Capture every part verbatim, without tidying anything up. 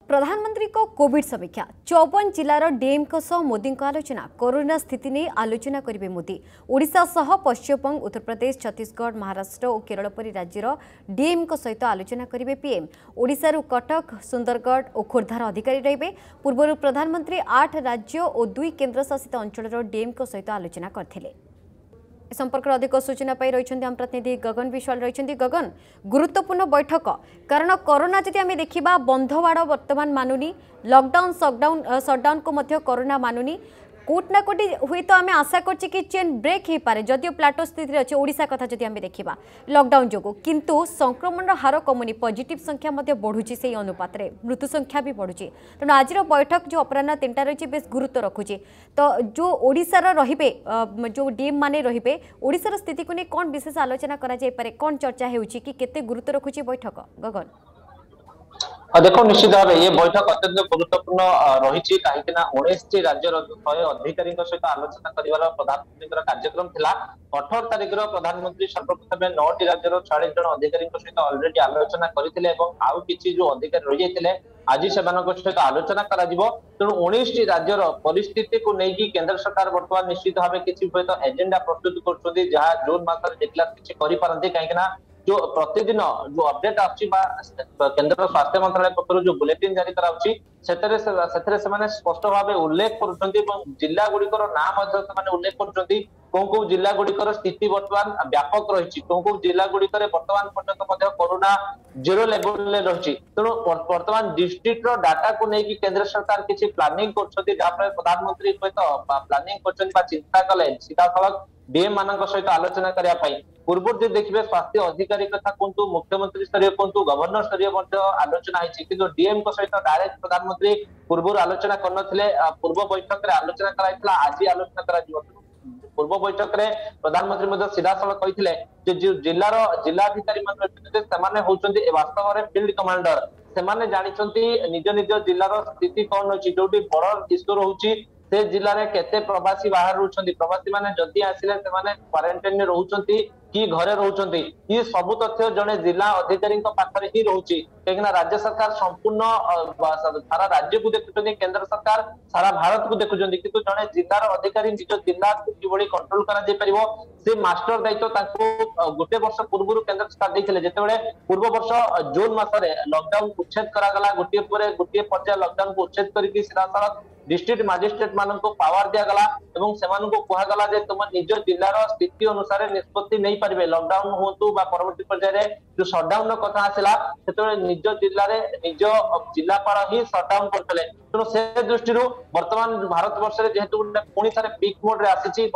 प्रधानमंत्री को कोविड समीक्षा चौवन जिलार डीएम मोदी आलोचना कोरोना स्थिति नहीं आलोचना करेंगे मोदी ओडिशा सह पश्चिमबंग उत्तर प्रदेश छत्तीसगढ़ महाराष्ट्र और केरल परी राज्यर डीएम सहित आलोचना करेंगे पीएम ओडिशारू कटक सुंदरगढ़ और खोर्धार अधिकारी रहिबे पूर्व प्रधानमंत्री आठ राज्य और दुई केन्द्र शासित अंचल डीएम सहित आलोचना करथिले। संपर्क अधिक सूचना पाई रही आम प्रतिनिधि गगन विश्वाल रही। गगन गुरुत्वपूर्ण बैठक कारण कोरोना जदि आम देखा बंधवाड़ वर्तमान मानुनी लॉकडाउन सटडाउन सटडाउन को मध्य कोरोना मानुनी कोट ना कोटी हुई तो आम आशा करछि कि चेन ब्रेक हो पारे जदिव प्लाटो स्थिति अच्छे ओडिशा कथा जदि आम देखा लॉकडाउन जो किंतु संक्रमण हार कमुनी पॉजिटिव संख्या मध्य बढ़ुची से अनुपात रे मृत्यु संख्या भी बढ़ुची तेणु आज बैठक जो अपराह तीन रही बेस गुरुत्व रखुची तो जो ओडिशार रहिबे जो डीएम माने रहिबे ओडिशार स्थिति को नहीं कौन विशेष आलोचना करा जाय पारे कौन चर्चा होउची कि केते गुरुत्व रखुची बैठक गगन देखो निश्चित भाव ये बैठक अत्यंत गुरुत्वपूर्ण रही कहीं उन्नीस राज्य शहे अधिकारी सहित आलोचना कर प्रधानमंत्री कार्यक्रम था। अठारह तारिख प्रधानमंत्री सर्वप्रथम नौटी राज्य छियालीस जन अधिकारी सहित अलरेडी आलोचना करते आउ कि जो अधिकारी रही जाते आज से सहित आलोचना तेणु उन्नीस राज्यर परिस्थिति को लेकिन केंद्र सरकार बर्तमान निश्चित भाव किसी एजेंडा प्रस्तुत कर जून मास डिक्लेयर किसी कहीं जो प्रतिदिन जो अपडेट आछि केंद्र स्वास्थ्य मंत्रालय पक्षर जो बुलेटिन जारी कराउछि सेतरे सेतरे से स्पष्ट भाव उल्लेख करुछन्ति जिला गुड़िकर नाम उल्लेख करुछन्ति कौन कौ जिला गुड़िकर स्थिति बर्तमान व्यापक रही कौन कौ जिला गुड़िकर बर्तमान पर्यंत कोरोना जीरो लेवल रही तेणु बर्तमान डिस्ट्रिक्ट डाटा को लेकिन केंद्र सरकार किसी प्लानिंग करछन्ति जहाँ प्रधानमंत्री प्लानिंग करछन्ति चिंता कले सीधा सड़क डीएम मान सहित आलोचना करने पूर्व जो देखिए स्वास्थ्य अधिकारी कथा कहतु मुख्यमंत्री स्तरीय कहतु गवर्नर स्तरीय आलोचना कि डीएम सहित डायरेक्ट प्रधानमंत्री पूर्व आलोचना करनथिले पूर्व बैठक आलोचना कराइला आज आलोचना करा पूर्व बैठक में प्रधानमंत्री सीधा सड़क कहते जिलार जिलाधिकारी होती वास्तव में फील्ड कमांडर से जानी निज निज जिलार स्थिति कौन अच्छी जो बड़ इश्यू रोचे से जिले में केते प्रवासी बाहर रोचंती प्रवासी माने जदि आसिले से माने क्वारंटाइन में रोचंती कि घरे रोचंती ये सब तथ्य जड़े जिला अधिकारी पाखरे ही रोची कहीं राज्य सरकार संपूर्ण सारा राज्य को देखुं केंद्र सरकार सारा भारत को देखुं किंतु जड़े जिलार अधिकारी निज जिला कि कंट्रोल करा से मास्टर दायित्व गोटे वर्ष पूर्व केंद्र सरकार देते जिते पूर्व वर्ष जून मसरे लॉकडाउन उच्छेद करागला गोटे गोटे पर्याय लॉकडाउन को उच्छेद करके सीधा सड़क डिस्ट्रिक्ट मजिस्ट्रेट मान को पावर दिगला और से कहगला तुम निज जिलार स्थिति अनुसार निष्पत्ति नहीं पारे लॉकडाउन हूँ परवर्ती पर्याय जो सटडाउन कथा आसला से निज जिले में निज जिलापाल ही सटडाउन करते तेणु से दृष्टि वर्तमान भारत वर्ष जेहेतु पुणी थे पिक मोड रे आसी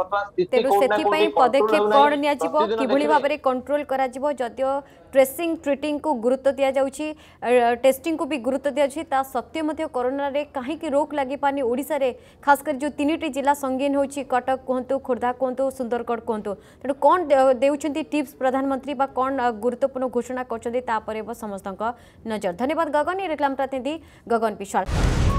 पदक्षेप कौन नि भाव में कंट्रोल करा ट्रेसिंग ट्रिटिंग को गुरुत्व दि जाउछि टेस्टिंग को भी गुरुत्व दि जाउछि सत्य कोरोना रे कहीं रोक लगी पानी ओडिशा रे खास कर जो तीन जिला संगीन होछि कटक कहतु खोर्धा कहतु सुंदरगढ़ कहतु तेणु कौन देउछन्ति टिप्स प्रधानमंत्री बा कौन गुरुत्वपूर्ण घोषणा करछन्ति समस्त नजर। धन्यवाद गगन। ये रेक्लाम प्रतिनिधि गगन विश्वाल।